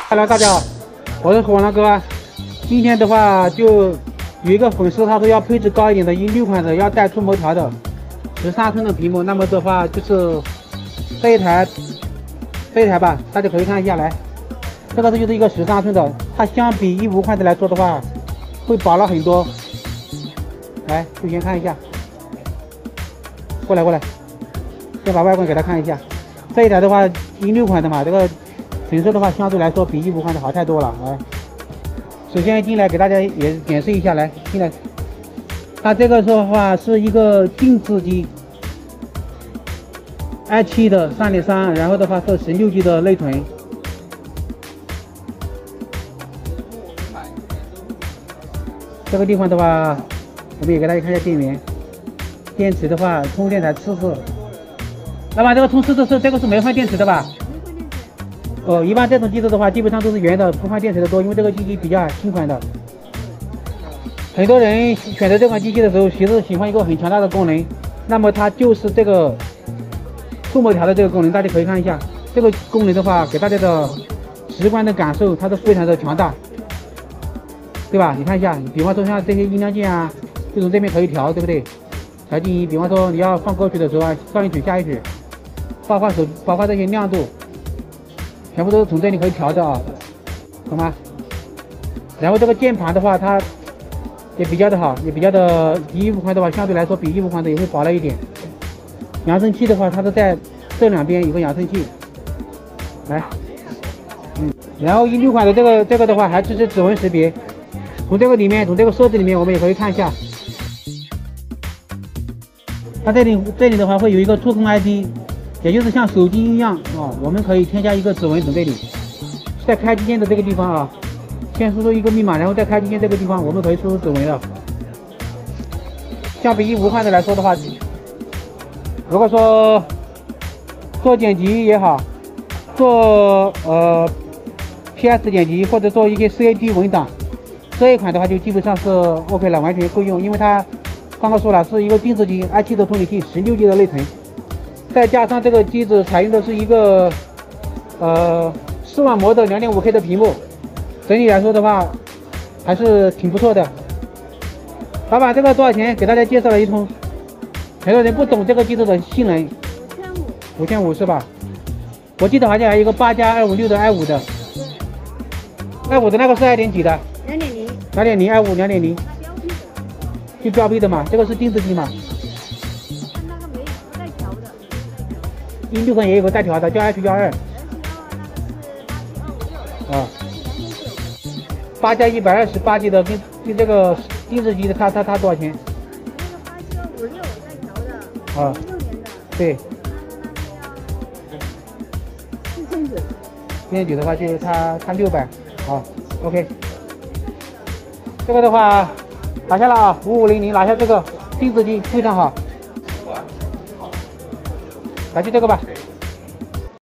Hello， 大家好，我是火狼哥。今天的话，就有一个粉丝他说要配置高一点的一6款的，要带触摸条的13寸的屏幕。那么的话就是这一台吧，大家可以看一下来。这个就是一个13寸的，它相比15款的来说的话，会薄了很多。来，就先看一下。过来，先把外观给他看一下。这一台的话，16款的嘛，这个成色的话，相对来说比15款的好太多了。来，首先进来给大家也演示一下，来进来。它这个的话是一个定制机，i7 的3.3，然后的话是16G 的内存。这个地方的话，我们也给大家看一下电源。电池的话，充电台测试。老板，这个充试是这个是没换电池的吧？哦，一般这种机子的话，基本上都是原的，不换电池的多，因为这个机器比较新款的。很多人选择这款机器的时候，其实喜欢一个很强大的功能，那么它就是这个触摸条的这个功能，大家可以看一下。这个功能的话，给大家的直观的感受，它是非常的强大，对吧？你看一下，比方说像这些音量键啊，就从这边可以调，对不对？调静音，比方说你要放歌曲的时候啊，上一曲下一曲，包括这些亮度，全部都是从这里可以调的啊，懂吗？然后这个键盘的话，它也比较的好，也比较的比15款的话，相对来说比15款的也会薄了一点。扬声器的话，它是在这两边有个扬声器，来，然后16款的这个的话还支持指纹识别，从这个设置里面我们也可以看一下。它这里的话会有一个触控 ID， 也就是像手机一样啊，我们可以添加一个指纹从这里，在开机键的这个地方啊，先输入一个密码，然后在开机键这个地方我们可以输入指纹了。相比15款的来说的话，如果说做剪辑也好，做PS 剪辑或者做一些 CAD 文档，这一款的话就基本上是 OK 了，完全够用，因为它刚刚说了是一个定制机 i7 的处理器，16G 的内存，再加上这个机子采用的是一个视网膜的 2.5K 的屏幕，整体来说的话还是挺不错的。老板，这个多少钱？给大家介绍了一通，很多人不懂这个机子的性能。5500是吧？我记得好像还有一个8+256的 i5 的，i5 的那个是2.几的？2.0 i5 2.0。就标配的嘛，这个是定制机嘛。 那个没带调的 16款也有个带调的，叫 H12。啊，8+128G 的跟这个定制机的它多少钱？ 那个8756带调的。 啊，对。4900的话就是它600。好 ，OK。这个的话。拿下了啊，5500拿下这个定制机非常好，来就这个吧。